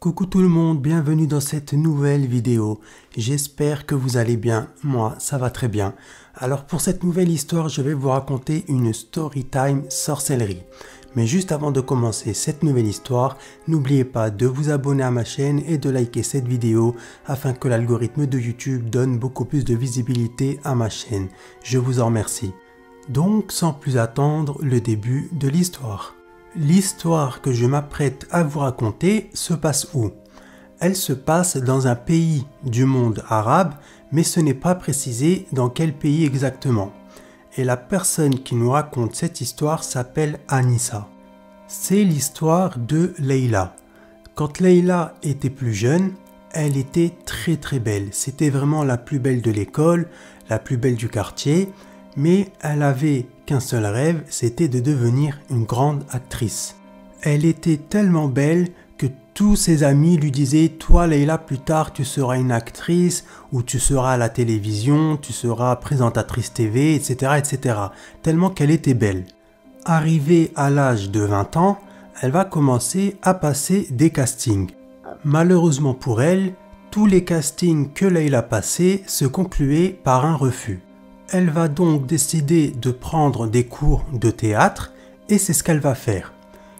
Coucou tout le monde, bienvenue dans cette nouvelle vidéo. J'espère que vous allez bien, moi ça va très bien. Alors pour cette nouvelle histoire, je vais vous raconter une story time sorcellerie. Mais juste avant de commencer cette nouvelle histoire, n'oubliez pas de vous abonner à ma chaîne et de liker cette vidéo afin que l'algorithme de YouTube donne beaucoup plus de visibilité à ma chaîne. Je vous en remercie. Donc sans plus attendre, le début de l'histoire. L'histoire que je m'apprête à vous raconter se passe où? Elle se passe dans un pays du monde arabe, mais ce n'est pas précisé dans quel pays exactement. Et la personne qui nous raconte cette histoire s'appelle Anissa. C'est l'histoire de Leïla. Quand Leïla était plus jeune, elle était très belle. C'était vraiment la plus belle de l'école, la plus belle du quartier, mais elle avait qu'un seul rêve, c'était de devenir une grande actrice. Elle était tellement belle que tous ses amis lui disaient « Toi Leïla, plus tard tu seras une actrice, ou tu seras à la télévision, tu seras présentatrice TV, etc. etc. » tellement qu'elle était belle. Arrivée à l'âge de 20 ans, elle va commencer à passer des castings. Malheureusement pour elle, tous les castings que Leïla passait se concluaient par un refus. Elle va donc décider de prendre des cours de théâtre et c'est ce qu'elle va faire.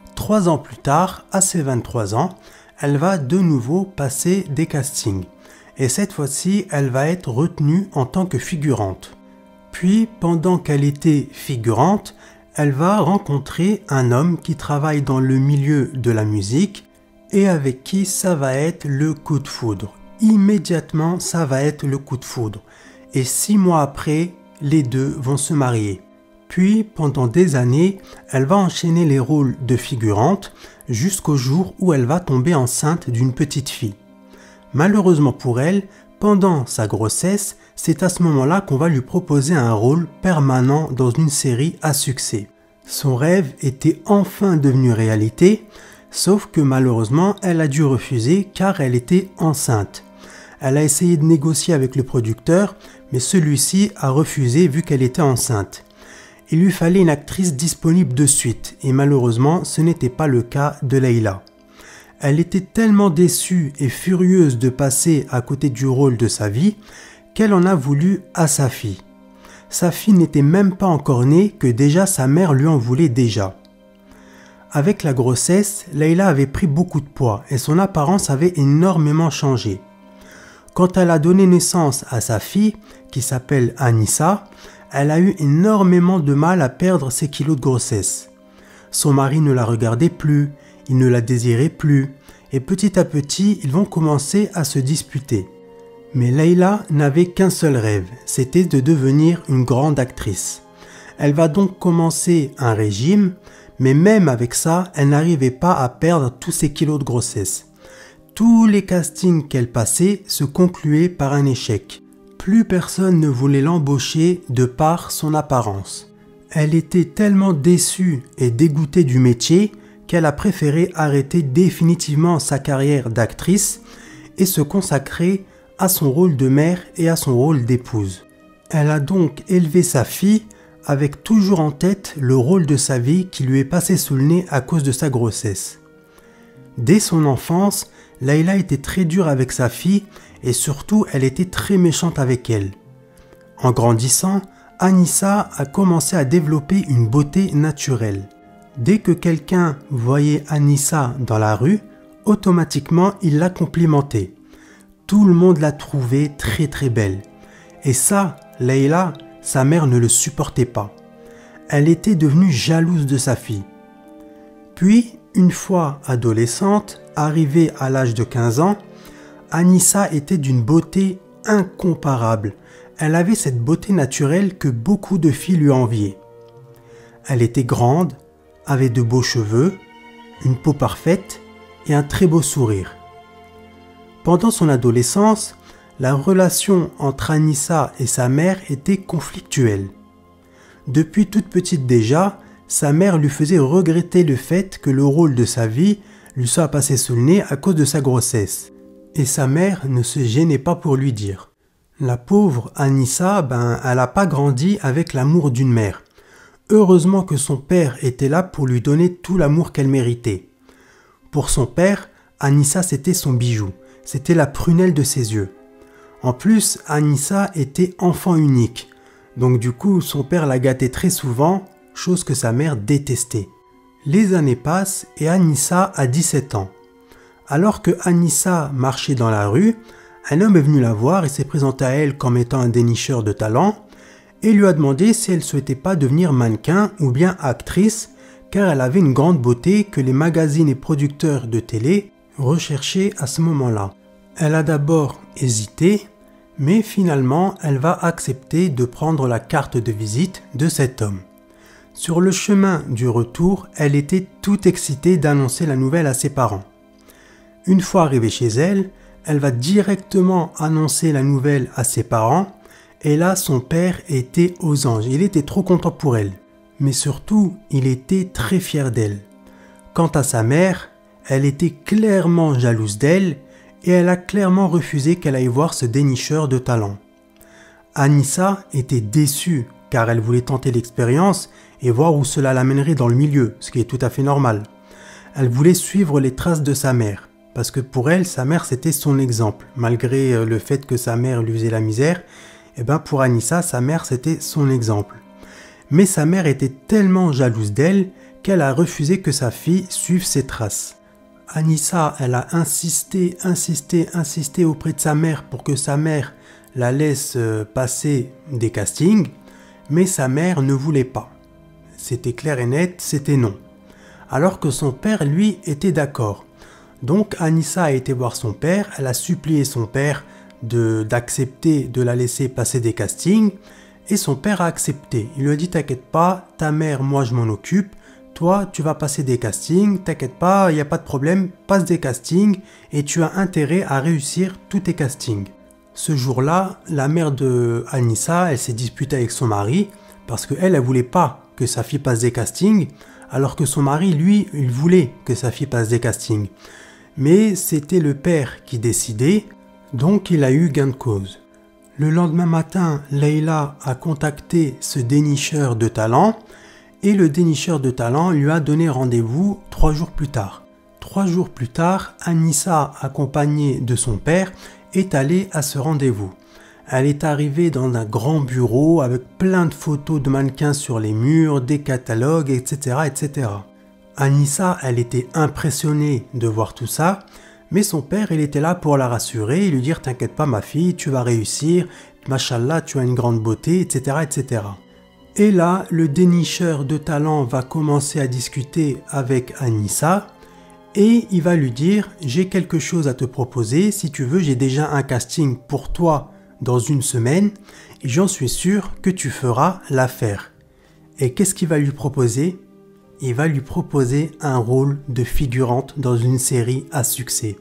3 ans plus tard, à ses 23 ans, elle va de nouveau passer des castings. Et cette fois-ci, elle va être retenue en tant que figurante. Puis, pendant qu'elle était figurante, elle va rencontrer un homme qui travaille dans le milieu de la musique et avec qui ça va être le coup de foudre. Immédiatement, ça va être le coup de foudre. Et 6 mois après, les deux vont se marier. Puis, pendant des années, elle va enchaîner les rôles de figurante jusqu'au jour où elle va tomber enceinte d'une petite fille. Malheureusement pour elle, pendant sa grossesse, c'est à ce moment-là qu'on va lui proposer un rôle permanent dans une série à succès. Son rêve était enfin devenu réalité, sauf que malheureusement, elle a dû refuser car elle était enceinte. Elle a essayé de négocier avec le producteur, mais celui-ci a refusé vu qu'elle était enceinte. Il lui fallait une actrice disponible de suite, et malheureusement, ce n'était pas le cas de Leïla. Elle était tellement déçue et furieuse de passer à côté du rôle de sa vie, qu'elle en a voulu à sa fille. Sa fille n'était même pas encore née que déjà sa mère lui en voulait déjà. Avec la grossesse, Leïla avait pris beaucoup de poids et son apparence avait énormément changé. Quand elle a donné naissance à sa fille, qui s'appelle Anissa, elle a eu énormément de mal à perdre ses kilos de grossesse. Son mari ne la regardait plus, il ne la désirait plus, et petit à petit, ils vont commencer à se disputer. Mais Leïla n'avait qu'un seul rêve, c'était de devenir une grande actrice. Elle va donc commencer un régime, mais même avec ça, elle n'arrivait pas à perdre tous ses kilos de grossesse. Tous les castings qu'elle passait se concluaient par un échec. Plus personne ne voulait l'embaucher de par son apparence. Elle était tellement déçue et dégoûtée du métier qu'elle a préféré arrêter définitivement sa carrière d'actrice et se consacrer à son rôle de mère et à son rôle d'épouse. Elle a donc élevé sa fille avec toujours en tête le rôle de sa vie qui lui est passé sous le nez à cause de sa grossesse. Dès son enfance, Leïla était très dure avec sa fille et surtout elle était très méchante avec elle. En grandissant, Anissa a commencé à développer une beauté naturelle. Dès que quelqu'un voyait Anissa dans la rue, automatiquement il la complimentait. Tout le monde la trouvait très belle. Et ça, Leïla, sa mère ne le supportait pas. Elle était devenue jalouse de sa fille. Puis, une fois adolescente, arrivée à l'âge de 15 ans, Anissa était d'une beauté incomparable. Elle avait cette beauté naturelle que beaucoup de filles lui enviaient. Elle était grande, avait de beaux cheveux, une peau parfaite et un très beau sourire. Pendant son adolescence, la relation entre Anissa et sa mère était conflictuelle. Depuis toute petite déjà, sa mère lui faisait regretter le fait que le rôle de sa vie lui soit passé sous le nez à cause de sa grossesse. Et sa mère ne se gênait pas pour lui dire. La pauvre Anissa, elle n'a pas grandi avec l'amour d'une mère. Heureusement que son père était là pour lui donner tout l'amour qu'elle méritait. Pour son père, Anissa, c'était son bijou, c'était la prunelle de ses yeux. En plus, Anissa était enfant unique, donc du coup, son père la gâtait très souvent, chose que sa mère détestait. Les années passent et Anissa a 17 ans. Alors que Anissa marchait dans la rue, un homme est venu la voir et s'est présenté à elle comme étant un dénicheur de talent et lui a demandé si elle souhaitait pas devenir mannequin ou bien actrice, car elle avait une grande beauté que les magazines et producteurs de télé recherchaient à ce moment-là. Elle a d'abord hésité, mais finalement elle va accepter de prendre la carte de visite de cet homme. Sur le chemin du retour, elle était toute excitée d'annoncer la nouvelle à ses parents. Une fois arrivée chez elle, elle va directement annoncer la nouvelle à ses parents et là son père était aux anges, il était trop content pour elle. Mais surtout, il était très fier d'elle. Quant à sa mère, elle était clairement jalouse d'elle et elle a clairement refusé qu'elle aille voir ce dénicheur de talent. Anissa était déçue car elle voulait tenter l'expérience et voir où cela l'amènerait dans le milieu, ce qui est tout à fait normal. Elle voulait suivre les traces de sa mère, parce que pour elle, sa mère c'était son exemple. Malgré le fait que sa mère lui faisait la misère, pour Anissa, sa mère c'était son exemple. Mais sa mère était tellement jalouse d'elle qu'elle a refusé que sa fille suive ses traces. Anissa, elle a insisté auprès de sa mère pour que sa mère la laisse passer des castings, mais sa mère ne voulait pas. C'était clair et net, c'était non. Alors que son père, lui, était d'accord. Donc Anissa a été voir son père, elle a supplié son père d'accepter de la laisser passer des castings, et son père a accepté. Il lui a dit « T'inquiète pas, ta mère, moi je m'en occupe, toi tu vas passer des castings, t'inquiète pas, il n'y a pas de problème, passe des castings, et tu as intérêt à réussir tous tes castings. » Ce jour-là, la mère de Anissa, elle s'est disputée avec son mari, parce qu'elle, elle voulait pas que sa fille passe des castings, alors que son mari, lui, il voulait que sa fille passe des castings. Mais c'était le père qui décidait, donc il a eu gain de cause. Le lendemain matin, Leila a contacté ce dénicheur de talent, et le dénicheur de talent lui a donné rendez-vous 3 jours plus tard. 3 jours plus tard, Anissa, accompagnée de son père, est allée à ce rendez-vous. Elle est arrivée dans un grand bureau avec plein de photos de mannequins sur les murs, des catalogues, etc., etc. Anissa, elle était impressionnée de voir tout ça, mais son père, il était là pour la rassurer et lui dire « T'inquiète pas ma fille, tu vas réussir, machallah, tu as une grande beauté, etc., etc. » Et là, le dénicheur de talent va commencer à discuter avec Anissa et il va lui dire « J'ai quelque chose à te proposer, si tu veux, j'ai déjà un casting pour toi dans 1 semaine et j'en suis sûr que tu feras l'affaire. » Et qu'est-ce qu'il va lui proposer ? Il va lui proposer un rôle de figurante dans une série à succès.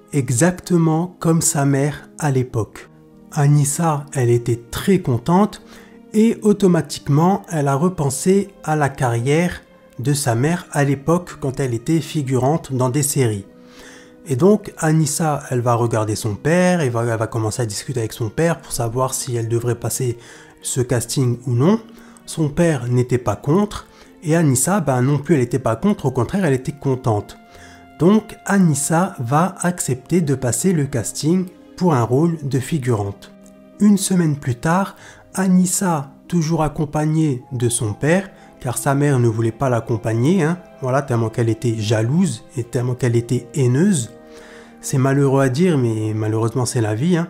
Exactement comme sa mère à l'époque. Anissa, elle était très contente et automatiquement, elle a repensé à la carrière de sa mère à l'époque quand elle était figurante dans des séries. Et donc Anissa, elle va regarder son père, elle va commencer à discuter avec son père pour savoir si elle devrait passer ce casting ou non. Son père n'était pas contre et Anissa, non plus elle n'était pas contre, au contraire elle était contente. Donc Anissa va accepter de passer le casting pour un rôle de figurante. 1 semaine plus tard, Anissa, toujours accompagnée de son père, car sa mère ne voulait pas l'accompagner, voilà, tellement qu'elle était jalouse et tellement qu'elle était haineuse. C'est malheureux à dire, mais malheureusement c'est la vie.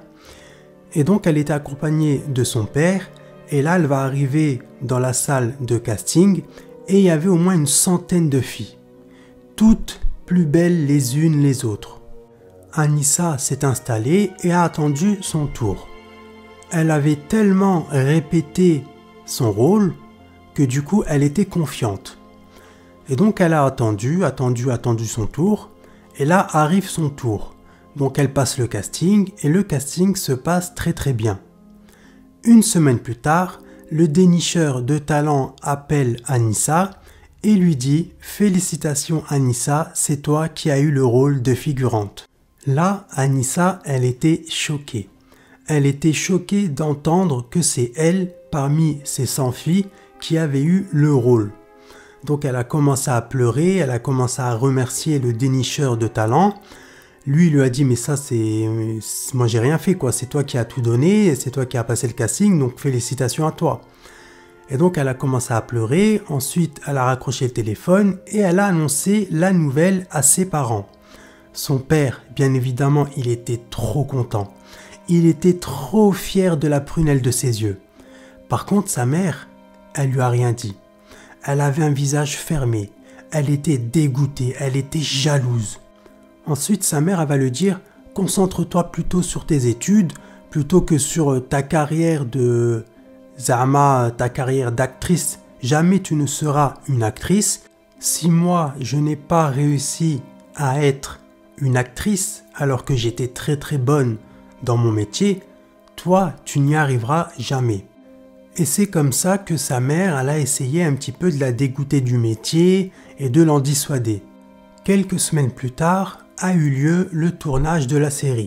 Et donc elle était accompagnée de son père, et là elle va arriver dans la salle de casting, et il y avait au moins 100 de filles, toutes plus belles les unes les autres. Anissa s'est installée et a attendu son tour. Elle avait tellement répété son rôle que du coup elle était confiante. Et donc elle a attendu son tour, et là arrive son tour. Donc elle passe le casting, et le casting se passe très très bien. 1 semaine plus tard, le dénicheur de talent appelle Anissa et lui dit « Félicitations Anissa, c'est toi qui as eu le rôle de figurante ». Là, Anissa, elle était choquée. Elle était choquée d'entendre que c'est elle, parmi ces 100 filles, qui avait eu le rôle. Donc elle a commencé à pleurer, elle a commencé à remercier le dénicheur de talent. Lui il lui a dit mais ça moi j'ai rien fait quoi, c'est toi qui as tout donné, c'est toi qui as passé le casting, donc félicitations à toi. Et donc elle a commencé à pleurer, ensuite elle a raccroché le téléphone et elle a annoncé la nouvelle à ses parents. Son père, bien évidemment, il était trop content. Il était trop fier de la prunelle de ses yeux. Par contre, sa mère, elle lui a rien dit. Elle avait un visage fermé, elle était dégoûtée, elle était jalouse. Ensuite, sa mère, elle va lui dire « Concentre-toi plutôt sur tes études, plutôt que sur ta carrière de... Zama, ta carrière d'actrice. Jamais tu ne seras une actrice. Si moi, je n'ai pas réussi à être une actrice alors que j'étais très très bonne dans mon métier, toi, tu n'y arriveras jamais. » Et c'est comme ça que sa mère, elle a essayé un petit peu de la dégoûter du métier et de l'en dissuader. Quelques semaines plus tard, a eu lieu le tournage de la série.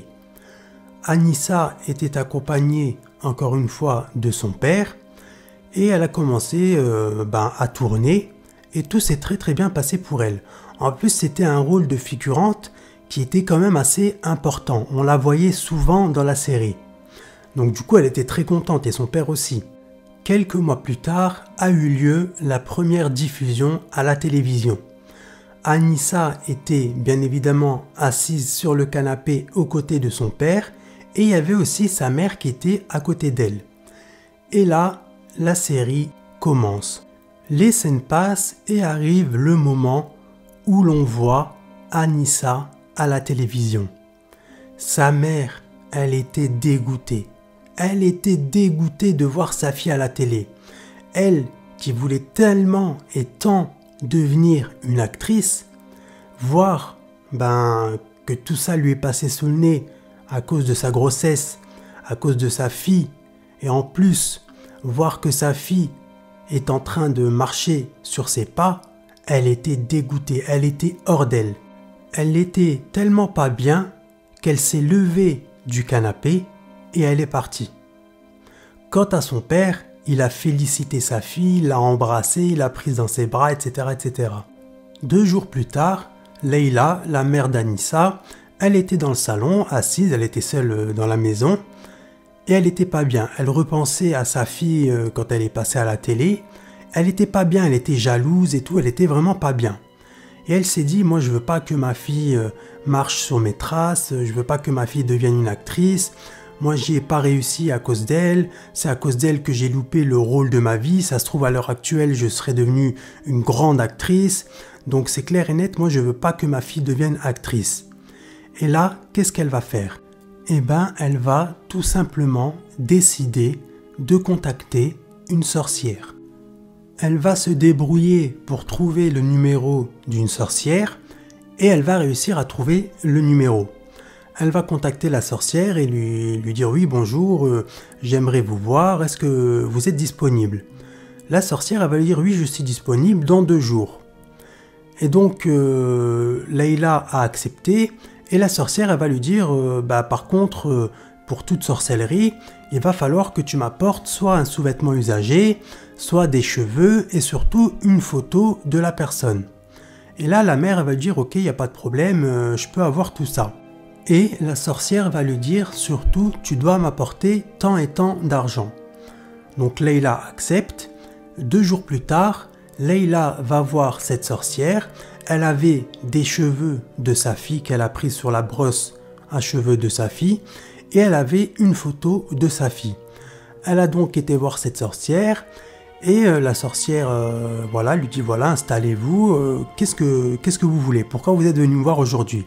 Anissa était accompagnée, encore une fois, de son père, et elle a commencé à tourner, et tout s'est très très bien passé pour elle. En plus, c'était un rôle de figurante qui était quand même assez important. On la voyait souvent dans la série. Donc du coup, elle était très contente, et son père aussi. Quelques mois plus tard, a eu lieu la première diffusion à la télévision. Anissa était bien évidemment assise sur le canapé aux côtés de son père, et il y avait aussi sa mère qui était à côté d'elle. Et là, la série commence. Les scènes passent et arrive le moment où l'on voit Anissa à la télévision. Sa mère, elle était dégoûtée. Elle était dégoûtée de voir sa fille à la télé. Elle, qui voulait tellement et tant devenir une actrice, voir que tout ça lui est passé sous le nez à cause de sa grossesse, à cause de sa fille, et en plus, voir que sa fille est en train de marcher sur ses pas, elle était dégoûtée, elle était hors d'elle. Elle était tellement pas bien qu'elle s'est levée du canapé et elle est partie. Quant à son père, il a félicité sa fille, l'a embrassée, l'a prise dans ses bras, etc., etc. 2 jours plus tard, Leila, la mère d'Anissa, elle était dans le salon, assise, elle était seule dans la maison, et elle n'était pas bien. Elle repensait à sa fille quand elle est passée à la télé. Elle n'était pas bien, elle était jalouse et tout, elle était vraiment pas bien. Et elle s'est dit, moi je veux pas que ma fille marche sur mes traces, je veux pas que ma fille devienne une actrice. Moi j'y ai pas réussi à cause d'elle, c'est à cause d'elle que j'ai loupé le rôle de ma vie. Ça se trouve à l'heure actuelle je serais devenue une grande actrice. Donc c'est clair et net, moi je veux pas que ma fille devienne actrice. Et là, qu'est-ce qu'elle va faire ? Eh ben, elle va tout simplement décider de contacter une sorcière. Elle va se débrouiller pour trouver le numéro d'une sorcière et elle va réussir à trouver le numéro. Elle va contacter la sorcière et lui dire « Oui, bonjour, j'aimerais vous voir, est-ce que vous êtes disponible ?» La sorcière elle va lui dire « Oui, je suis disponible dans 2 jours. » Et donc, Leila a accepté. Et la sorcière, elle va lui dire, par contre, pour toute sorcellerie, il va falloir que tu m'apportes soit un sous-vêtement usagé, soit des cheveux et surtout une photo de la personne. Et là, la mère, elle va lui dire, ok, il n'y a pas de problème, je peux avoir tout ça. Et la sorcière va lui dire, surtout, tu dois m'apporter tant et tant d'argent. Donc Leila accepte. 2 jours plus tard, Leila va voir cette sorcière. Elle avait des cheveux de sa fille qu'elle a pris sur la brosse à cheveux de sa fille et elle avait une photo de sa fille. Elle a donc été voir cette sorcière et la sorcière lui dit voilà, installez-vous, qu'est-ce que vous voulez, pourquoi vous êtes venu me voir aujourd'hui?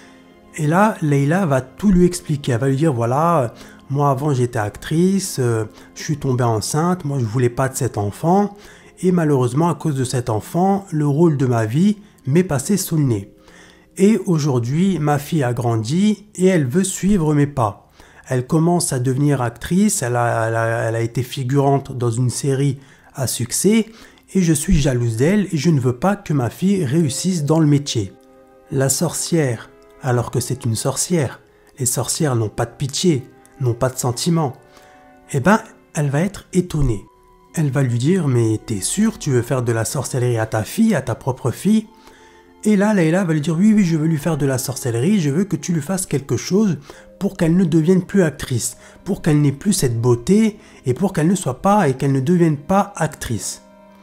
Et là, Leila va tout lui expliquer, elle va lui dire voilà, moi avant j'étais actrice, je suis tombée enceinte, moi je voulais pas de cet enfant et malheureusement à cause de cet enfant, le rôle de ma vie m'est passé sous le nez. Et aujourd'hui, ma fille a grandi et elle veut suivre mes pas. Elle commence à devenir actrice, elle a été figurante dans une série à succès et je suis jalouse d'elle et je ne veux pas que ma fille réussisse dans le métier. La sorcière, alors que c'est une sorcière, les sorcières n'ont pas de pitié, n'ont pas de sentiments, eh ben, elle va être étonnée. Elle va lui dire « Mais t'es sûr, tu veux faire de la sorcellerie à ta fille, à ta propre fille ?» Et là, Layla va lui dire oui, je veux lui faire de la sorcellerie, je veux que tu lui fasses quelque chose pour qu'elle ne devienne plus actrice, pour qu'elle n'ait plus cette beauté et pour qu'elle ne soit pas et qu'elle ne devienne pas actrice.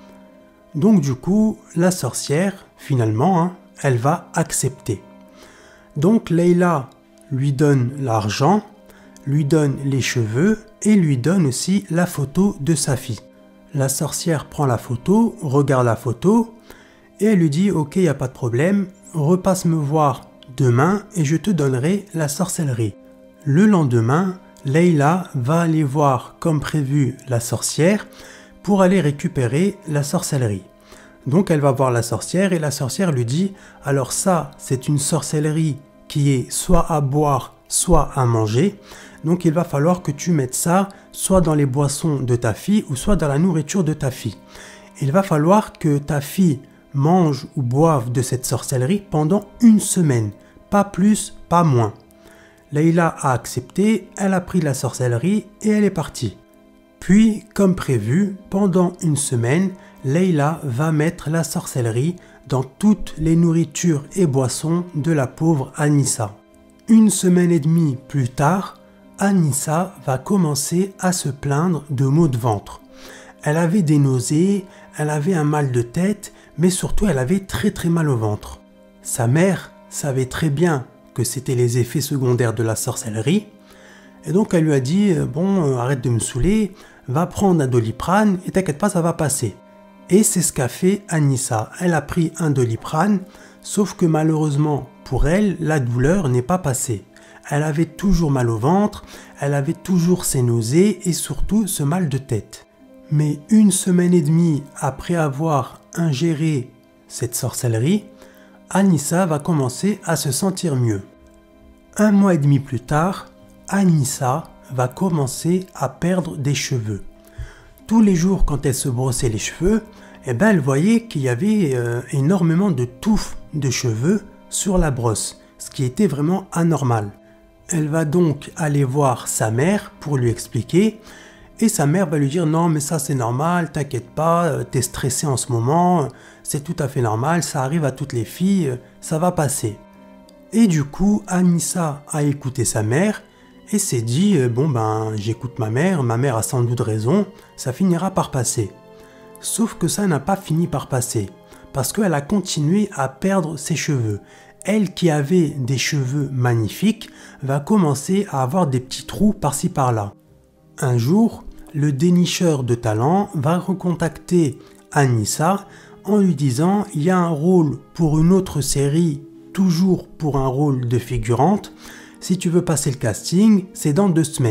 Donc du coup, la sorcière, finalement, elle va accepter. Donc Layla lui donne l'argent, lui donne les cheveux et lui donne aussi la photo de sa fille. La sorcière prend la photo, regarde la photo et elle lui dit « Ok, il n'y a pas de problème, repasse me voir demain et je te donnerai la sorcellerie. » Le lendemain, Layla va aller voir comme prévu la sorcière pour aller récupérer la sorcellerie. Donc elle va voir la sorcière et la sorcière lui dit « Alors ça, c'est une sorcellerie qui est soit à boire, soit à manger. Donc il va falloir que tu mettes ça soit dans les boissons de ta fille ou soit dans la nourriture de ta fille. Il va falloir que ta fille mange ou boive de cette sorcellerie pendant 1 semaine, pas plus, pas moins. » Layla a accepté, elle a pris la sorcellerie et elle est partie. Puis, comme prévu, pendant 1 semaine, Layla va mettre la sorcellerie dans toutes les nourritures et boissons de la pauvre Anissa. 1 semaine et demie plus tard, Anissa va commencer à se plaindre de maux de ventre. Elle avait des nausées, elle avait un mal de tête, mais surtout elle avait très mal au ventre. Sa mère savait très bien que c'était les effets secondaires de la sorcellerie, et donc elle lui a dit « Bon, arrête de me saouler, va prendre un Doliprane et t'inquiète pas, ça va passer. » Et c'est ce qu'a fait Anissa. Elle a pris un Doliprane, sauf que malheureusement pour elle, la douleur n'est pas passée. Elle avait toujours mal au ventre, elle avait toujours ses nausées et surtout ce mal de tête. Mais 1 semaine et demie après avoir ingéré cette sorcellerie, Anissa va commencer à se sentir mieux. 1 mois et demi plus tard, Anissa va commencer à perdre des cheveux. Tous les jours quand elle se brossait les cheveux, elle voyait qu'il y avait énormément de touffes de cheveux sur la brosse, ce qui était vraiment anormal. Elle va donc aller voir sa mère pour lui expliquer et sa mère va lui dire « Non mais ça c'est normal, t'inquiète pas, t'es stressée en ce moment, c'est tout à fait normal, ça arrive à toutes les filles, ça va passer. » Et du coup, Anissa a écouté sa mère et s'est dit « Bon ben j'écoute ma mère a sans doute raison, ça finira par passer. » Sauf que ça n'a pas fini par passer, parce qu'elle a continué à perdre ses cheveux. Elle qui avait des cheveux magnifiques va commencer à avoir des petits trous par-ci par-là. Un jour, le dénicheur de talent va recontacter Anissa en lui disant « Il y a un rôle pour une autre série, toujours pour un rôle de figurante. Si tu veux passer le casting, c'est dans 2 semaines. »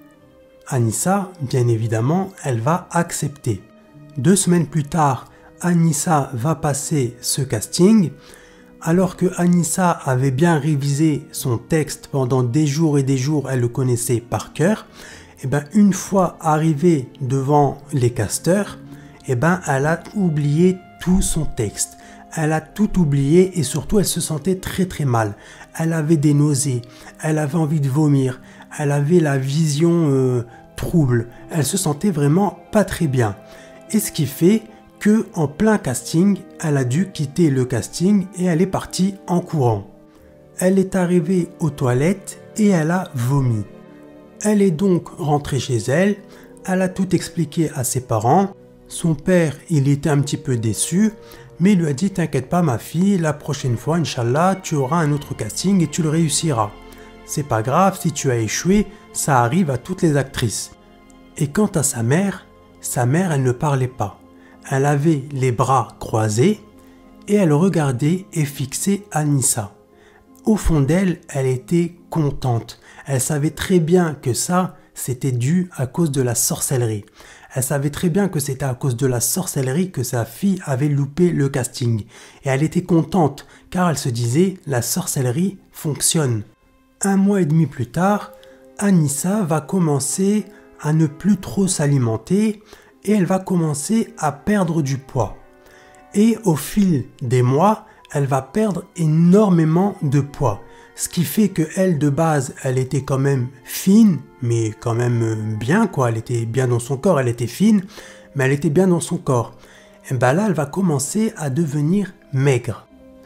Anissa, bien évidemment, elle va accepter. 2 semaines plus tard, Anissa va passer ce casting. Alors que Anissa avait bien révisé son texte pendant des jours et des jours, elle le connaissait par cœur, et une fois arrivée devant les casteurs, elle a oublié tout son texte. Elle a tout oublié et surtout elle se sentait très mal. Elle avait des nausées, elle avait envie de vomir, elle avait la vision trouble, elle se sentait vraiment pas très bien. Et ce qui fait que en plein casting, elle a dû quitter le casting et elle est partie en courant. Elle est arrivée aux toilettes et elle a vomi. Elle est donc rentrée chez elle, elle a tout expliqué à ses parents. Son père, il était un petit peu déçu, mais il lui a dit « T'inquiète pas ma fille, la prochaine fois, Inch'Allah, tu auras un autre casting et tu le réussiras. C'est pas grave, si tu as échoué, ça arrive à toutes les actrices. » Et quant à sa mère, elle ne parlait pas. Elle avait les bras croisés et elle regardait et fixait Anissa. Au fond d'elle, elle était contente. Elle savait très bien que ça, c'était dû à cause de la sorcellerie. Elle savait très bien que c'était à cause de la sorcellerie que sa fille avait loupé le casting. Et elle était contente car elle se disait « la sorcellerie fonctionne ». 1 mois et demi plus tard, Anissa va commencer à ne plus trop s'alimenter et elle va commencer à perdre du poids. Et au fil des mois, elle va perdre énormément de poids. Ce qui fait que elle de base, elle était quand même fine, mais quand même bien quoi. Elle était bien dans son corps, elle était fine, mais elle était bien dans son corps. Et là, elle va commencer à devenir maigre.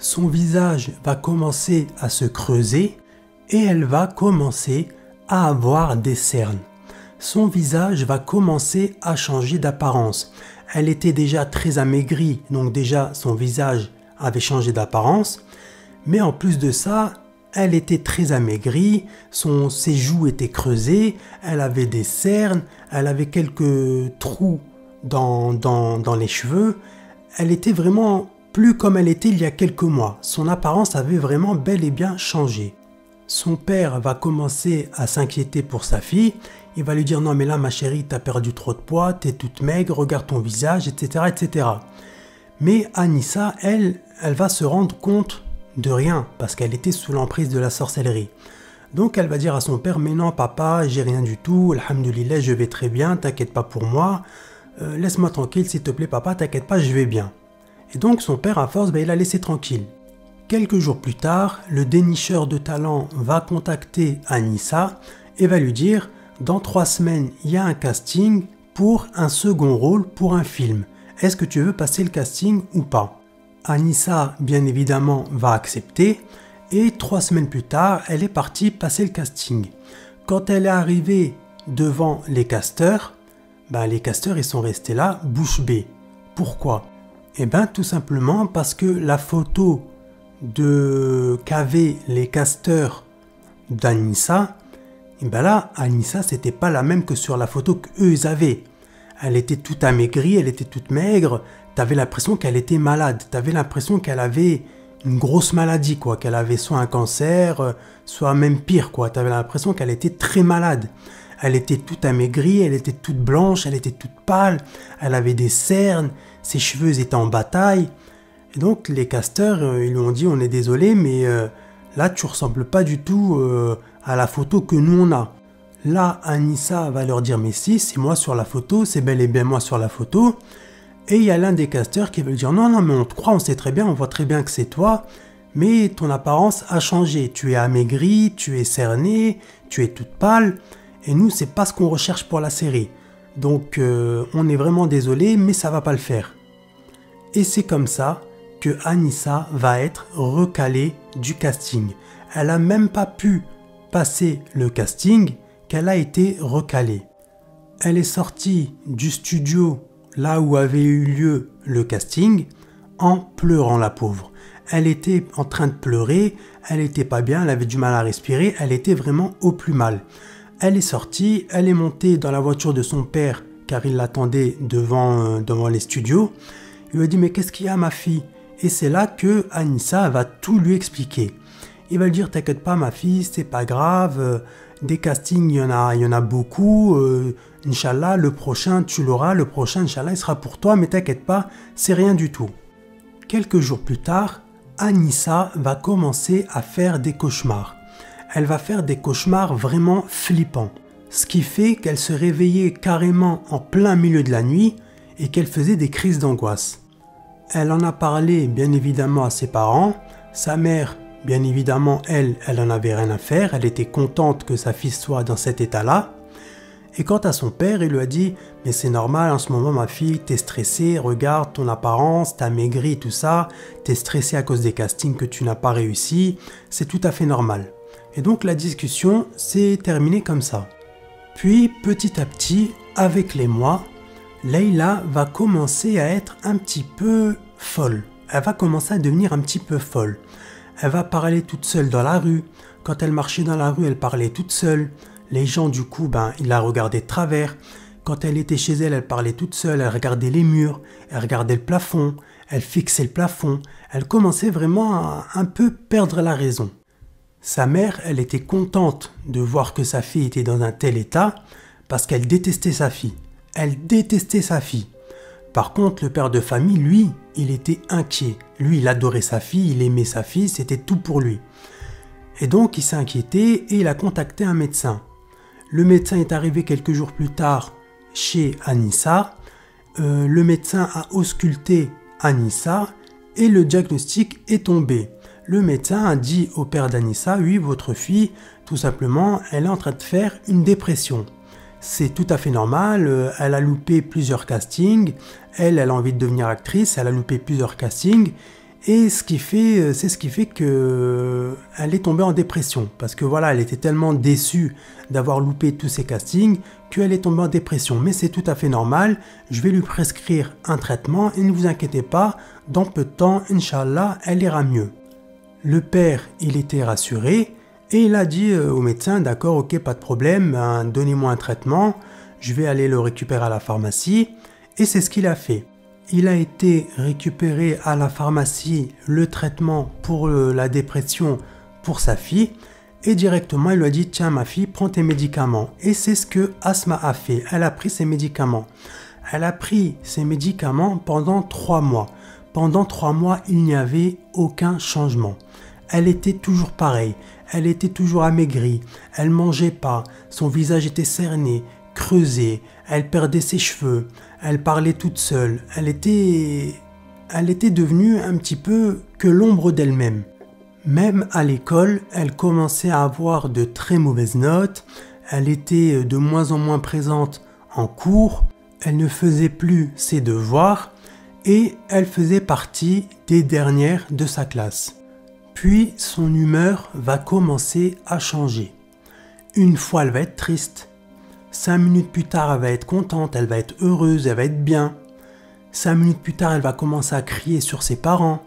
son visage va commencer à se creuser et elle va commencer à avoir des cernes. Son visage va commencer à changer d'apparence. Elle était déjà très amaigrie, donc déjà son visage avait changé d'apparence. Mais en plus de ça, elle était très amaigrie, ses joues étaient creusées, elle avait des cernes, elle avait quelques trous dans les cheveux. Elle était vraiment plus comme elle était il y a quelques mois. Son apparence avait vraiment bel et bien changé. Son père va commencer à s'inquiéter pour sa fille. Il va lui dire « Non mais là ma chérie, t'as perdu trop de poids, t'es toute maigre, regarde ton visage, etc. etc. » Mais Anissa, elle va se rendre compte de rien parce qu'elle était sous l'emprise de la sorcellerie. Donc elle va dire à son père « Mais non papa, j'ai rien du tout, alhamdoulilah, je vais très bien, t'inquiète pas pour moi. Laisse-moi tranquille s'il te plaît papa, t'inquiète pas, je vais bien. » Et donc son père à force, il l'a laissé tranquille. Quelques jours plus tard, le dénicheur de talent va contacter Anissa et va lui dire « Dans 3 semaines, il y a un casting pour un second rôle pour un film. Est-ce que tu veux passer le casting ou pas ?» Anissa, bien évidemment, va accepter et 3 semaines plus tard, elle est partie passer le casting. Quand elle est arrivée devant les casteurs, les casteurs ils sont restés là, bouche bée. Pourquoi? Eh bien tout simplement parce que la photo qu'avaient les casteurs d'Anissa, là, Anissa, c'était pas la même que sur la photo qu'eux ils avaient. Elle était toute amaigrie, elle était toute maigre, t'avais l'impression qu'elle était malade, t'avais l'impression qu'elle avait une grosse maladie, quoi, qu'elle avait soit un cancer, soit même pire, quoi. T'avais l'impression qu'elle était très malade. Elle était toute amaigrie, elle était toute blanche, elle était toute pâle, elle avait des cernes, ses cheveux étaient en bataille. Et donc les casteurs, ils lui ont dit « On est désolé, mais là tu ressembles pas du tout à la photo que nous on a. » Là, Anissa va leur dire « Mais si, c'est moi sur la photo, c'est bel et bien moi sur la photo. » Et il y a l'un des casteurs qui veut dire « Non, non, mais on te croit, on sait très bien, on voit très bien que c'est toi, mais ton apparence a changé. Tu es amaigri, tu es cerné, tu es toute pâle, et nous, c'est pas ce qu'on recherche pour la série. Donc, on est vraiment désolé, mais ça va pas le faire. » Et c'est comme ça que Anissa va être recalée du casting. Elle n'a même pas pu passer le casting qu'elle a été recalée. Elle est sortie du studio là où avait eu lieu le casting en pleurant, la pauvre. Elle était en train de pleurer, elle n'était pas bien, elle avait du mal à respirer, elle était vraiment au plus mal. Elle est sortie, elle est montée dans la voiture de son père car il l'attendait devant les studios. Il lui a dit « Mais qu'est-ce qu'il y a ma fille ?» Et c'est là que Anissa va tout lui expliquer. Il va lui dire « T'inquiète pas ma fille, c'est pas grave, des castings il y en a beaucoup, Inch'Allah le prochain tu l'auras, le prochain Inch'Allah il sera pour toi, mais t'inquiète pas, c'est rien du tout. » Quelques jours plus tard, Anissa va commencer à faire des cauchemars. Elle va faire des cauchemars vraiment flippants. Ce qui fait qu'elle se réveillait carrément en plein milieu de la nuit et qu'elle faisait des crises d'angoisse. Elle en a parlé bien évidemment à ses parents. Sa mère, bien évidemment, elle en avait rien à faire. Elle était contente que sa fille soit dans cet état-là. Et quant à son père, il lui a dit « Mais c'est normal, en ce moment ma fille, t'es stressée, regarde ton apparence, t'as maigri, tout ça, t'es stressée à cause des castings que tu n'as pas réussi, c'est tout à fait normal. » Et donc la discussion s'est terminée comme ça. Puis petit à petit, avec les mois, Leila va commencer à être un petit peu folle. Elle va commencer à devenir un petit peu folle. Elle va parler toute seule dans la rue. Quand elle marchait dans la rue, elle parlait toute seule. Les gens, du coup, ils la regardaient de travers. Quand elle était chez elle, elle parlait toute seule. Elle regardait les murs, elle regardait le plafond, elle fixait le plafond. Elle commençait vraiment à un peu perdre la raison. Sa mère, elle était contente de voir que sa fille était dans un tel état parce qu'elle détestait sa fille. Elle détestait sa fille. Par contre, le père de famille, lui, il était inquiet. Lui, il adorait sa fille, il aimait sa fille, c'était tout pour lui. Et donc, il s'est inquiété et il a contacté un médecin. Le médecin est arrivé quelques jours plus tard chez Anissa. Le médecin a ausculté Anissa et le diagnostic est tombé. Le médecin a dit au père d'Anissa, oui, votre fille, tout simplement, elle est en train de faire une dépression. C'est tout à fait normal, elle a loupé plusieurs castings, elle a envie de devenir actrice, elle a loupé plusieurs castings, Et c'est ce qui fait que elle est tombée en dépression. Parce que voilà, elle était tellement déçue d'avoir loupé tous ses castings qu'elle est tombée en dépression. Mais c'est tout à fait normal. Je vais lui prescrire un traitement et ne vous inquiétez pas, dans peu de temps, Inch'Allah, elle ira mieux. Le père, il était rassuré et il a dit au médecin, d'accord, ok, pas de problème, ben, donnez-moi un traitement, je vais aller le récupérer à la pharmacie. Et c'est ce qu'il a fait. Il a été récupéré à la pharmacie le traitement pour la dépression pour sa fille et directement il lui a dit tiens ma fille prends tes médicaments et c'est ce que Asma a fait, elle a pris ses médicaments. Elle a pris ses médicaments pendant 3 mois. Pendant 3 mois il n'y avait aucun changement. Elle était toujours pareille, elle était toujours amaigrie, elle mangeait pas, son visage était cerné, creusé, elle perdait ses cheveux, elle parlait toute seule, elle était devenue un petit peu que l'ombre d'elle-même. Même à l'école, elle commençait à avoir de très mauvaises notes, elle était de moins en moins présente en cours, elle ne faisait plus ses devoirs et elle faisait partie des dernières de sa classe. Puis son humeur va commencer à changer. Une fois elle va être triste, 5 minutes plus tard, elle va être contente, elle va être heureuse, elle va être bien. 5 minutes plus tard, elle va commencer à crier sur ses parents.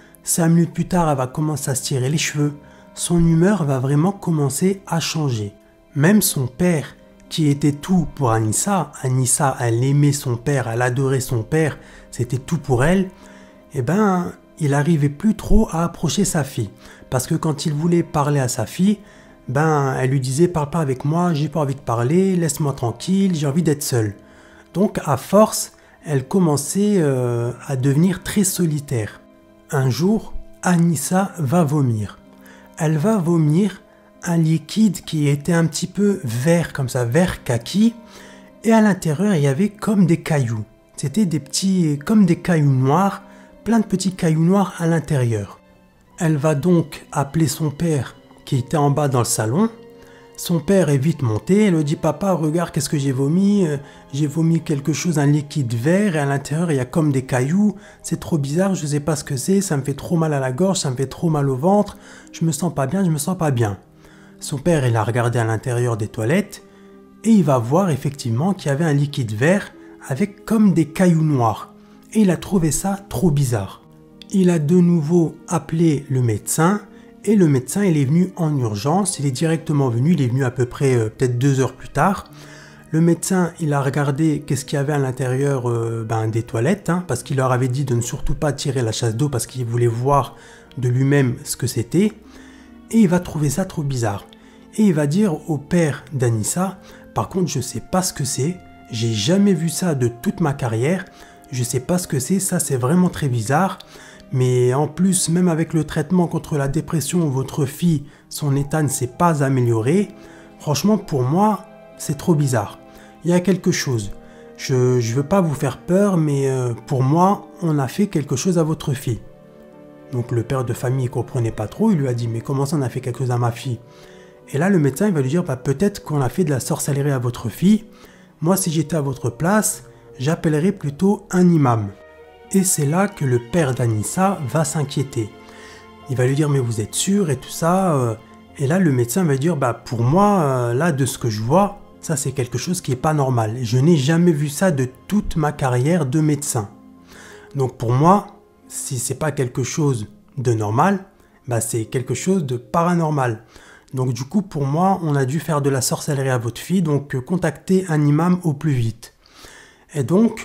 5 minutes plus tard, elle va commencer à se tirer les cheveux. Son humeur va vraiment commencer à changer. Même son père, qui était tout pour Anissa, elle aimait son père, elle adorait son père, c'était tout pour elle, eh ben, il n'arrivait plus trop à approcher sa fille. Parce que quand il voulait parler à sa fille, ben, elle lui disait parle pas avec moi, j'ai pas envie de parler, laisse-moi tranquille, j'ai envie d'être seule. Donc à force, elle commençait à devenir très solitaire. Un jour, Anissa va vomir. Elle va vomir un liquide qui était un petit peu vert, comme ça, vert kaki, et à l'intérieur il y avait comme des cailloux. C'était comme des cailloux noirs, plein de petits cailloux noirs à l'intérieur. Elle va donc appeler son père qui était en bas dans le salon. Son père est vite monté, elle lui dit papa regarde qu'est-ce que j'ai vomi quelque chose, un liquide vert et à l'intérieur il y a comme des cailloux, c'est trop bizarre, je sais pas ce que c'est, ça me fait trop mal à la gorge, ça me fait trop mal au ventre, je me sens pas bien. Son père il a regardé à l'intérieur des toilettes et il va voir effectivement qu'il y avait un liquide vert avec comme des cailloux noirs et il a trouvé ça trop bizarre. Il a de nouveau appelé le médecin. Et le médecin, il est venu en urgence, il est directement venu, il est venu à peu près peut-être 2 heures plus tard. Le médecin, il a regardé qu'est-ce qu'il y avait à l'intérieur des toilettes, parce qu'il leur avait dit de ne surtout pas tirer la chasse d'eau parce qu'il voulait voir de lui-même ce que c'était. Et il va trouver ça trop bizarre. Et il va dire au père d'Anissa, par contre je sais pas ce que c'est, j'ai jamais vu ça de toute ma carrière, je sais pas ce que c'est, ça c'est vraiment très bizarre. Mais en plus, même avec le traitement contre la dépression, votre fille, son état ne s'est pas amélioré. Franchement, pour moi, c'est trop bizarre. Il y a quelque chose. Je ne veux pas vous faire peur, mais pour moi, on a fait quelque chose à votre fille. Donc le père de famille ne comprenait pas trop. Il lui a dit, mais comment ça on a fait quelque chose à ma fille? Et là, le médecin il va lui dire, peut-être qu'on a fait de la sorcellerie à votre fille. Moi, si j'étais à votre place, j'appellerais plutôt un imam. Et c'est là que le père d'Anissa va s'inquiéter. Il va lui dire mais vous êtes sûr et tout ça. Et là le médecin va lui dire pour moi là de ce que je vois, ça c'est quelque chose qui n'est pas normal. Je n'ai jamais vu ça de toute ma carrière de médecin. Donc pour moi, si c'est pas quelque chose de normal, c'est quelque chose de paranormal. Donc du coup pour moi on a dû faire de la sorcellerie à votre fille, donc contactez un imam au plus vite. Et donc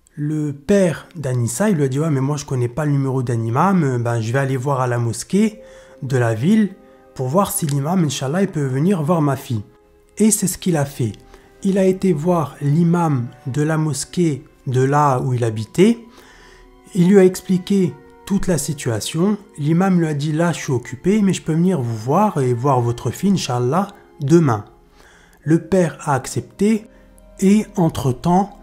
le père d'Anissa, il lui a dit « Ouais, mais moi je connais pas le numéro d'un imam, je vais aller voir à la mosquée de la ville pour voir si l'imam, Inch'Allah, il peut venir voir ma fille. » Et c'est ce qu'il a fait. Il a été voir l'imam de la mosquée de là où il habitait. Il lui a expliqué toute la situation. L'imam lui a dit « Là, je suis occupé, mais je peux venir vous voir et voir votre fille, Inch'Allah, demain. » Le père a accepté et entre-temps,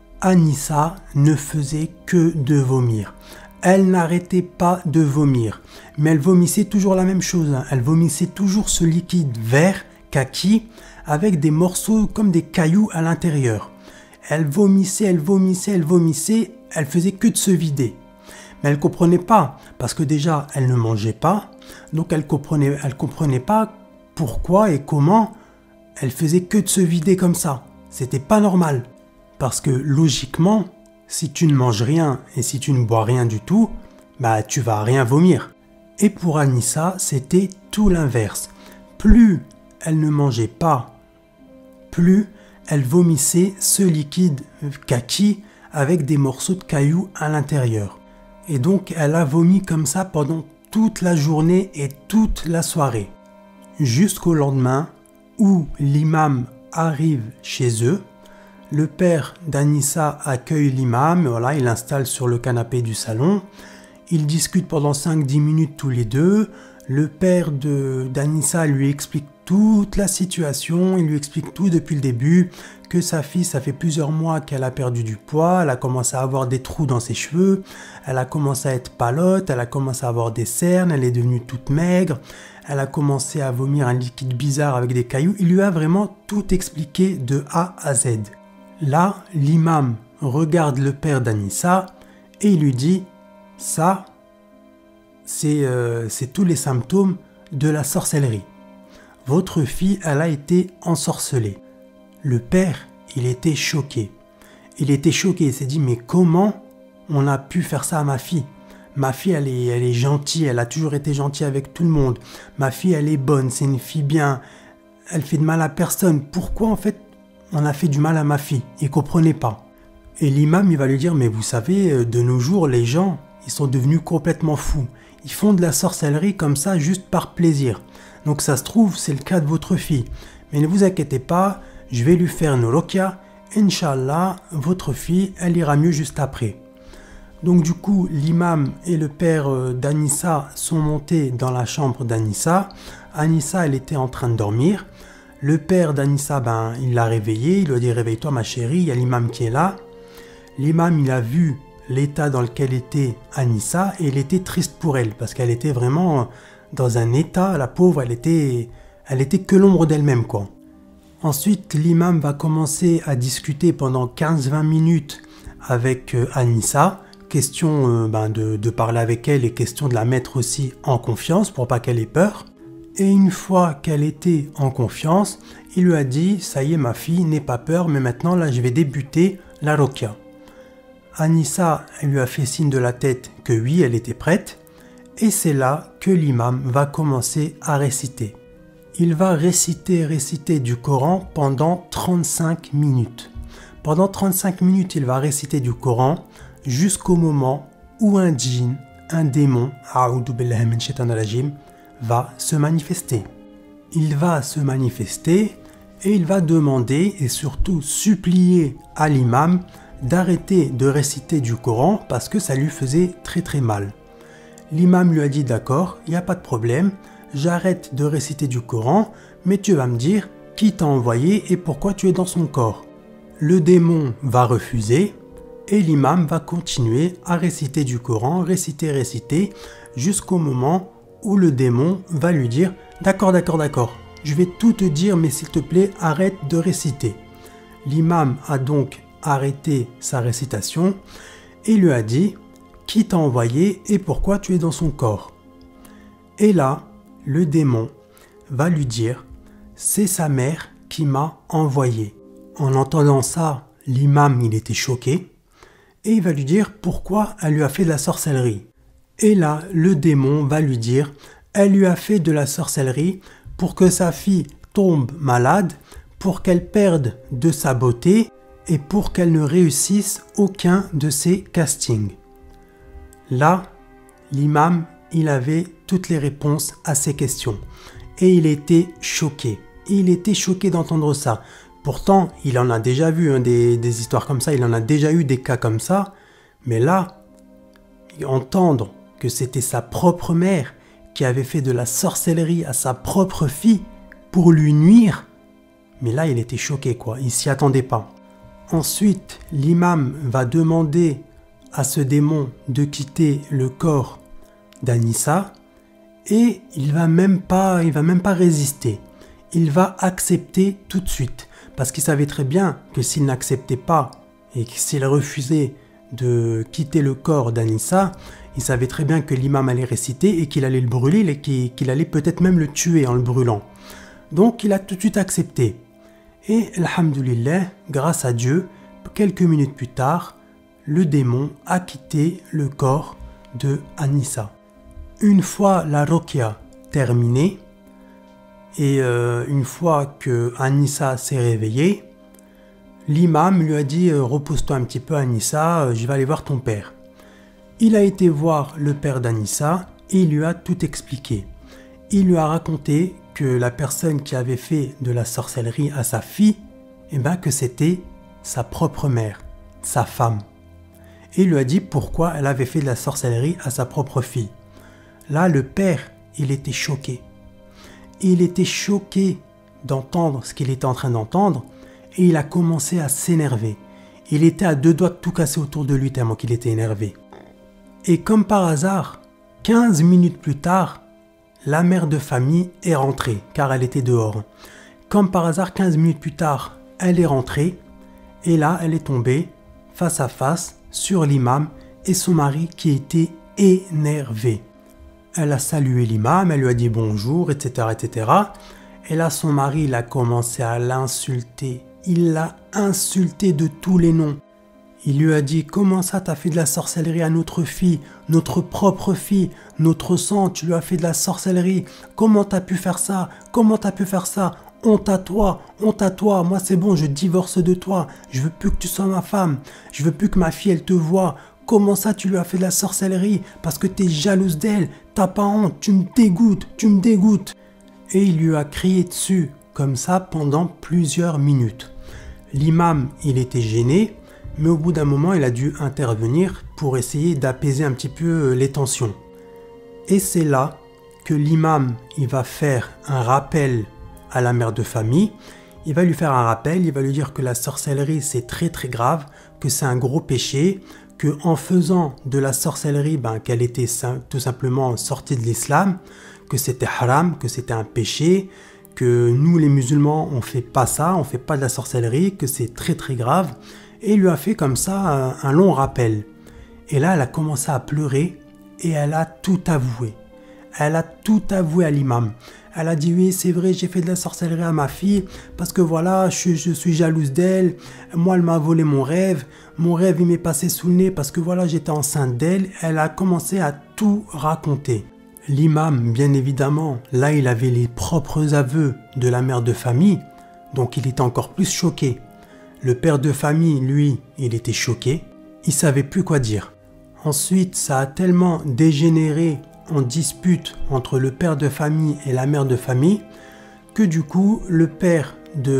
Anissa ne faisait que de vomir. Elle n'arrêtait pas de vomir, mais elle vomissait toujours la même chose. Elle vomissait toujours ce liquide vert, kaki, avec des morceaux comme des cailloux à l'intérieur. Elle vomissait, elle faisait que de se vider. Mais elle comprenait pas, parce que déjà, elle ne mangeait pas, donc elle comprenait pas pourquoi et comment elle faisait que de se vider comme ça. C'était pas normal. Parce que logiquement, si tu ne manges rien et si tu ne bois rien du tout, bah tu vas rien vomir. Et pour Anissa, c'était tout l'inverse. Plus elle ne mangeait pas, plus elle vomissait ce liquide kaki avec des morceaux de cailloux à l'intérieur. Et donc elle a vomi comme ça pendant toute la journée et toute la soirée. Jusqu'au lendemain où l'imam arrive chez eux. Le père d'Anissa accueille l'imam, voilà, il l'installe sur le canapé du salon. Ils discutent pendant 5-10 minutes tous les deux. Le père d'Anissa lui explique toute la situation, il lui explique tout depuis le début, que sa fille, ça fait plusieurs mois qu'elle a perdu du poids, elle a commencé à avoir des trous dans ses cheveux, elle a commencé à être palote, elle a commencé à avoir des cernes, elle est devenue toute maigre, elle a commencé à vomir un liquide bizarre avec des cailloux. Il lui a vraiment tout expliqué de A à Z. Là, l'imam regarde le père d'Anissa et il lui dit « Ça, c'est tous les symptômes de la sorcellerie. Votre fille, elle a été ensorcelée. » Le père, il était choqué. Il était choqué, il s'est dit « Mais comment on a pu faire ça à ma fille ? Ma fille, elle est gentille, elle a toujours été gentille avec tout le monde. Ma fille, elle est bonne, c'est une fille bien, elle fait de mal à personne. Pourquoi en fait on a fait du mal à ma fille ?» Il ne comprenait pas. Et l'imam, il va lui dire « Mais vous savez, de nos jours, les gens, ils sont devenus complètement fous. Ils font de la sorcellerie comme ça, juste par plaisir. Donc ça se trouve, c'est le cas de votre fille. Mais ne vous inquiétez pas, je vais lui faire une ruqya. Inch'Allah, votre fille, elle ira mieux juste après. » Donc du coup, l'imam et le père d'Anissa sont montés dans la chambre d'Anissa. Anissa, elle était en train de dormir. Le père d'Anissa, il l'a réveillée, il lui a dit « Réveille-toi ma chérie, il y a l'imam qui est là. » L'imam, il a vu l'état dans lequel était Anissa et il était triste pour elle parce qu'elle était vraiment dans un état, la pauvre, elle était que l'ombre d'elle-même, quoi. Ensuite, l'imam va commencer à discuter pendant 15-20 minutes avec Anissa. Question de parler avec elle et question de la mettre aussi en confiance pour pas qu'elle ait peur. Et une fois qu'elle était en confiance, il lui a dit « Ça y est ma fille, n'aie pas peur, mais maintenant là je vais débuter la ruqya. » Anissa, elle lui a fait signe de la tête que oui, elle était prête. Et c'est là que l'imam va commencer à réciter. Il va réciter du Coran pendant 35 minutes. Pendant 35 minutes, il va réciter du Coran jusqu'au moment où un djinn, un démon, a'oudou billahi min shaitanir rajim, va se manifester. Il va se manifester et il va demander et surtout supplier à l'imam d'arrêter de réciter du Coran parce que ça lui faisait très très mal. L'imam lui a dit d'accord, il n'y a pas de problème, j'arrête de réciter du Coran, mais tu vas me dire qui t'a envoyé et pourquoi tu es dans son corps. Le démon va refuser et l'imam va continuer à réciter du Coran, réciter, jusqu'au moment où le démon va lui dire « D'accord, je vais tout te dire, mais s'il te plaît, arrête de réciter. » L'imam a donc arrêté sa récitation et lui a dit « Qui t'a envoyé et pourquoi tu es dans son corps ?» Et là, le démon va lui dire « C'est sa mère qui m'a envoyé. » En entendant ça, l'imam, il était choqué et il va lui dire pourquoi elle lui a fait de la sorcellerie. Et là, le démon va lui dire « Elle lui a fait de la sorcellerie pour que sa fille tombe malade, pour qu'elle perde de sa beauté et pour qu'elle ne réussisse aucun de ses castings. » Là, l'imam, il avait toutes les réponses à ces questions. Et il était choqué. Il était choqué d'entendre ça. Pourtant, il en a déjà vu des histoires comme ça, il en a déjà eu des cas comme ça. Mais là, entendre que c'était sa propre mère qui avait fait de la sorcellerie à sa propre fille pour lui nuire, mais là, il était choqué, quoi. Il s'y attendait pas. Ensuite, l'imam va demander à ce démon de quitter le corps d'Anissa et il va même pas résister. Il va accepter tout de suite parce qu'il savait très bien que s'il n'acceptait pas et que s'il refusait de quitter le corps d'Anissa, il savait très bien que l'imam allait réciter et qu'il allait le brûler et qu'il allait peut-être même le tuer en le brûlant. Donc il a tout de suite accepté. Et alhamdoulilah, grâce à Dieu, quelques minutes plus tard, le démon a quitté le corps de Anissa. Une fois la ruqya terminée, et une fois que Anissa s'est réveillée, l'imam lui a dit « Repose-toi un petit peu Anissa, je vais aller voir ton père ». Il a été voir le père d'Anissa et il lui a tout expliqué. Il lui a raconté que la personne qui avait fait de la sorcellerie à sa fille, que c'était sa propre mère, sa femme. Et il lui a dit pourquoi elle avait fait de la sorcellerie à sa propre fille. Là, le père, il était choqué. Il était choqué d'entendre ce qu'il était en train d'entendre et il a commencé à s'énerver. Il était à deux doigts de tout casser autour de lui tellement qu'il était énervé. Et comme par hasard, 15 minutes plus tard, la mère de famille est rentrée car elle était dehors. Comme par hasard, 15 minutes plus tard, elle est rentrée et là, elle est tombée face à face sur l'imam et son mari qui était énervé. Elle a salué l'imam, elle lui a dit bonjour, etc., etc. Et là, son mari, il a commencé à l'insulter. Il l'a insulté de tous les noms. Il lui a dit « Comment ça, t'as fait de la sorcellerie à notre fille, notre propre fille, notre sang, tu lui as fait de la sorcellerie. Comment t'as pu faire ça? Comment t'as pu faire ça? Honte à toi, moi c'est bon, je divorce de toi. Je veux plus que tu sois ma femme. Je veux plus que ma fille, elle te voie. Comment ça, tu lui as fait de la sorcellerie? Parce que t'es jalouse d'elle. T'as pas honte, tu me dégoûtes, tu me dégoûtes. » Et il lui a crié dessus, comme ça, pendant plusieurs minutes. L'imam, il était gêné. Mais au bout d'un moment, il a dû intervenir pour essayer d'apaiser un petit peu les tensions. Et c'est là que l'imam, il va faire un rappel à la mère de famille. Il va lui faire un rappel, il va lui dire que la sorcellerie, c'est très très grave, que c'est un gros péché, que en faisant de la sorcellerie, qu'elle était tout simplement sortie de l'islam, que c'était haram, que c'était un péché, que nous les musulmans, on fait pas ça, on fait pas de la sorcellerie, que c'est très très grave. Et il lui a fait comme ça un long rappel. Et là, elle a commencé à pleurer et elle a tout avoué. Elle a tout avoué à l'imam. Elle a dit oui, c'est vrai, j'ai fait de la sorcellerie à ma fille parce que voilà, je suis jalouse d'elle. Moi, elle m'a volé mon rêve. Mon rêve, il m'est passé sous le nez parce que voilà, j'étais enceinte d'elle. Elle a commencé à tout raconter. L'imam, bien évidemment, là, il avait les propres aveux de la mère de famille. Donc, il était encore plus choqué. Le père de famille, lui, il était choqué, il savait plus quoi dire. Ensuite, ça a tellement dégénéré en dispute entre le père de famille et la mère de famille que du coup, le père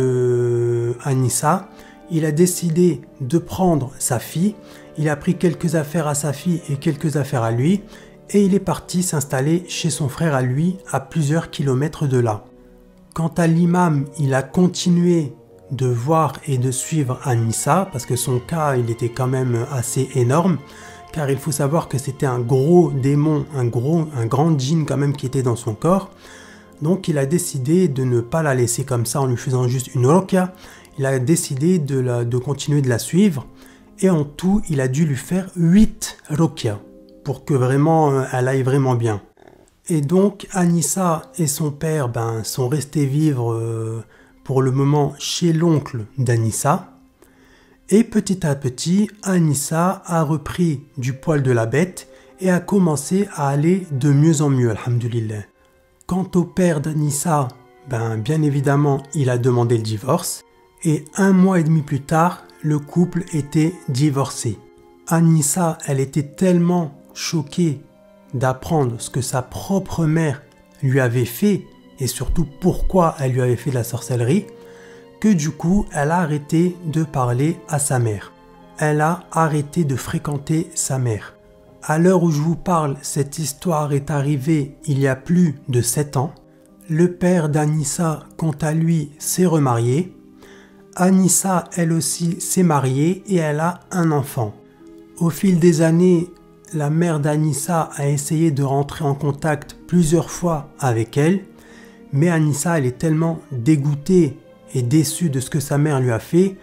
de Anissa, il a décidé de prendre sa fille, il a pris quelques affaires à sa fille et quelques affaires à lui et il est parti s'installer chez son frère à lui à plusieurs kilomètres de là. Quant à l'imam, il a continué de voir et de suivre Anissa parce que son cas il était quand même assez énorme car il faut savoir que c'était un gros démon, un grand djinn quand même qui était dans son corps. Donc il a décidé de ne pas la laisser comme ça en lui faisant juste une ruqya. Il a décidé de continuer de la suivre et en tout il a dû lui faire 8 ruqya pour que vraiment elle aille vraiment bien. Et donc Anissa et son père sont restés vivre pour le moment chez l'oncle d'Anissa. Et petit à petit, Anissa a repris du poil de la bête et a commencé à aller de mieux en mieux, alhamdoulilah. Quant au père d'Anissa, bien évidemment, il a demandé le divorce. Et 1 mois et demi plus tard, le couple était divorcé. Anissa, elle était tellement choquée d'apprendre ce que sa propre mère lui avait fait et surtout pourquoi elle lui avait fait de la sorcellerie, que du coup, elle a arrêté de parler à sa mère. Elle a arrêté de fréquenter sa mère. À l'heure où je vous parle, cette histoire est arrivée il y a plus de 7 ans. Le père d'Anissa, quant à lui, s'est remarié. Anissa, elle aussi, s'est mariée et elle a un enfant. Au fil des années, la mère d'Anissa a essayé de rentrer en contact plusieurs fois avec elle, mais Anissa, elle est tellement dégoûtée et déçue de ce que sa mère lui a fait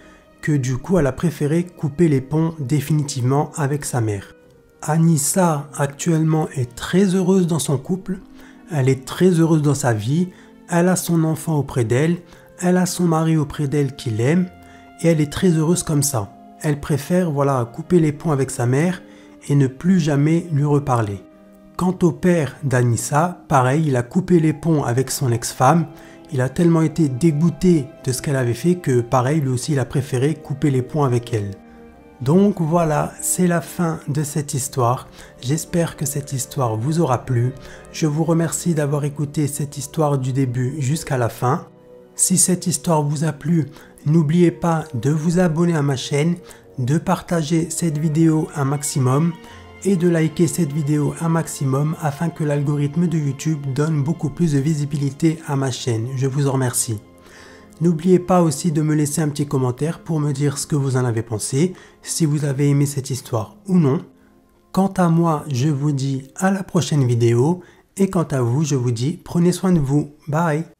que du coup elle a préféré couper les ponts définitivement avec sa mère. Anissa actuellement est très heureuse dans son couple, elle est très heureuse dans sa vie, elle a son enfant auprès d'elle, elle a son mari auprès d'elle qui l'aime et elle est très heureuse comme ça. Elle préfère couper les ponts avec sa mère et ne plus jamais lui reparler. Quant au père d'Anissa, pareil, il a coupé les ponts avec son ex-femme. Il a tellement été dégoûté de ce qu'elle avait fait que pareil, lui aussi il a préféré couper les ponts avec elle. Donc voilà, c'est la fin de cette histoire. J'espère que cette histoire vous aura plu. Je vous remercie d'avoir écouté cette histoire du début jusqu'à la fin. Si cette histoire vous a plu, n'oubliez pas de vous abonner à ma chaîne, de partager cette vidéo un maximum et de liker cette vidéo un maximum afin que l'algorithme de YouTube donne beaucoup plus de visibilité à ma chaîne. Je vous en remercie. N'oubliez pas aussi de me laisser un petit commentaire pour me dire ce que vous en avez pensé, si vous avez aimé cette histoire ou non. Quant à moi, je vous dis à la prochaine vidéo et quant à vous, je vous dis prenez soin de vous. Bye!